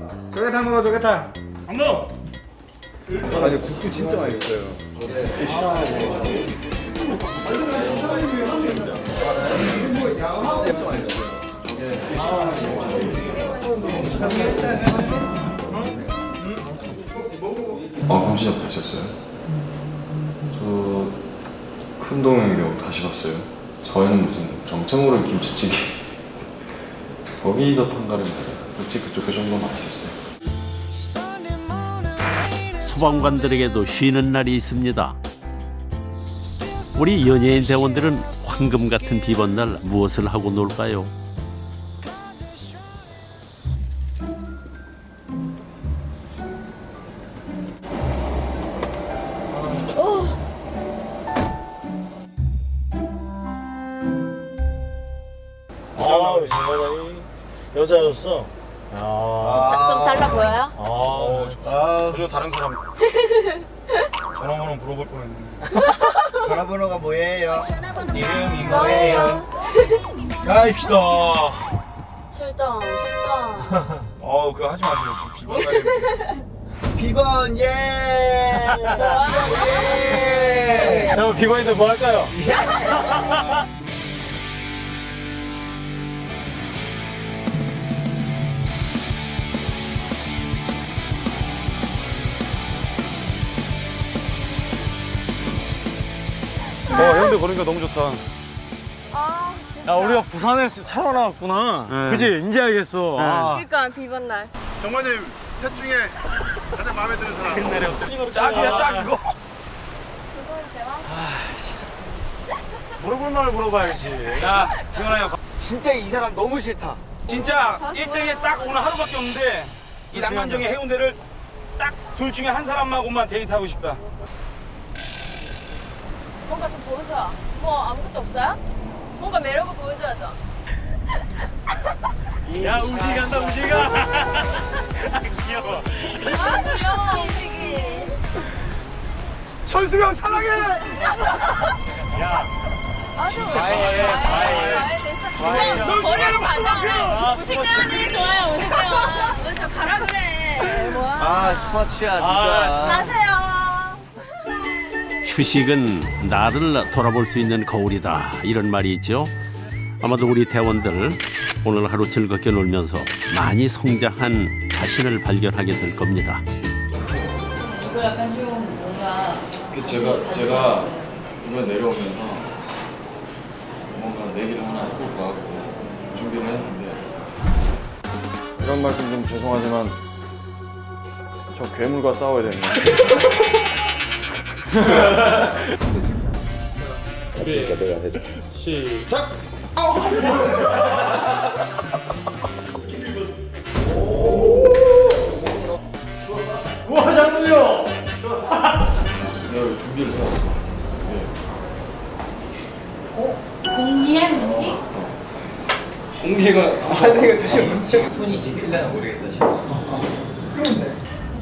조개탕 먹어, 조개탕. 강동! 아니, 국도 진짜 맛있어요. 김치전 봤었어요? 저 큰 동의 경우 다시 봤어요. 저희는 무슨 정체 모를 김치찌개 거기서 판가름 솔직히 그쪽 그 정도 맛있었어요. 소방관들에게도 쉬는 날이 있습니다. 우리 연예인 대원들은 황금 같은 비번날 무엇을 하고 놀까요? 여자였어. 좀 달라 보여요? 전혀 다른 사람. 전화번호 물어볼 뻔했네. 전화번호가 뭐예요? 이름이 뭐예요? 가입시다. 출동. 그거 하지 마세요. 지금 비번 날인데. 비번 예! 예! 여러분 비번인데 뭐 할까요? 형들 거니까 너무 좋다. 아 진짜. 야 우리가 부산에서 차로 나왔구나. 네. 그치? 이제 알겠어. 그러니까 비번 날. 정관님, 셋 중에 가장 마음에 드는 사람. 짝이야 짝 이거. 즐거운 대화? 물어볼 말 물어봐야지. 야 기현아 진짜 이 사람 너무 싫다. 진짜 일생에 딱 오늘 하루밖에 없는데 이 낭만적인 해운대를 딱 둘 중에 한 사람하고만 데이트하고 싶다. 뭔가 좀 보여줘. 뭐 아무것도 없어요? 뭔가 매력을 보여줘야죠. 야 우식이 간다 우식아. 귀여워. 아 귀여워 음식이. 천수경 사랑해. 야. 아주 과해. 너 시간을 가자. 무식 때문에 좋아요 무식 때문에. 먼저 가라 그래. 뭐야? 아, 투마치야, 진짜. 가세요. 휴식은 나를 돌아볼 수 있는 거울이다, 이런 말이 있죠. 아마도 우리 대원들 오늘 하루 즐겁게 놀면서 많이 성장한 자신을 발견하게 될 겁니다. 이거 약간 좀 뭔가 제가 이번에 내려오면서 뭔가 내기를 하나 해볼까 하고 준비를 했는데 이런 말씀 좀 죄송하지만 저 괴물과 싸워야 됩니다. 그러니까 내가 해줘. 시작. 와 장동요. 내가 준비를 해왔어. 공기한 음식? 공기가 내가 다시 손이 지킬려나 모르겠다 지금. 그런데.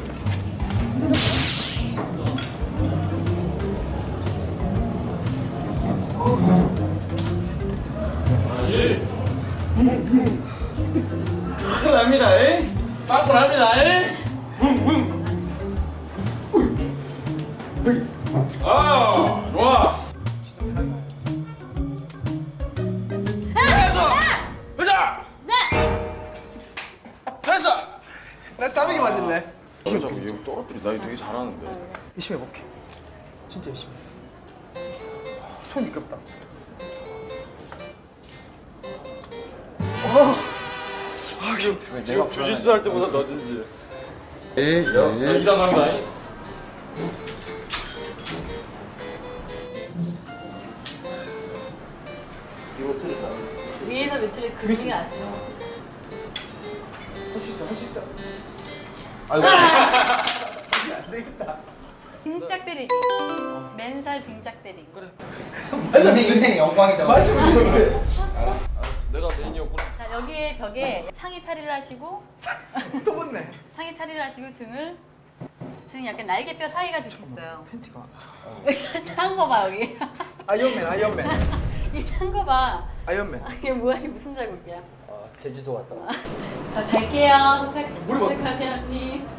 납니다. 빵꾸납니다. 아 좋아. 가자. 됐어. 나 싸대기 맞을래? 진짜 이거 떨어뜨리 나 이거 되게 잘하는데. 열심히 해볼게. 진짜 열심히. 손 미끄럽다. 지금 주짓수 할 때보다 넣어진지. 야, 2단 간다. 위에서 밑으로 긁지가 않죠. 할 수 있어, 할 수 있어. 아이고. 안 되겠다. 등짝 때리기. 맨살 등짝 때리기. 그래. 인생 영광이다. 마시면 그래. 알았어. 내가 메인이었구나. 자 여기에 벽에 상의 탈의를 하시고 또 붙네. 상의 탈의를 하시고 등 약간 날개뼈 사이가 좋겠어요. 팬티가. 산 거 봐 여기. 아이언맨. 이 산 거 봐. 아이언맨. 이게 뭐야? 이게 무슨 자국이야? 제주도 갔다 와. 자, 갈게요. 색하대 언니.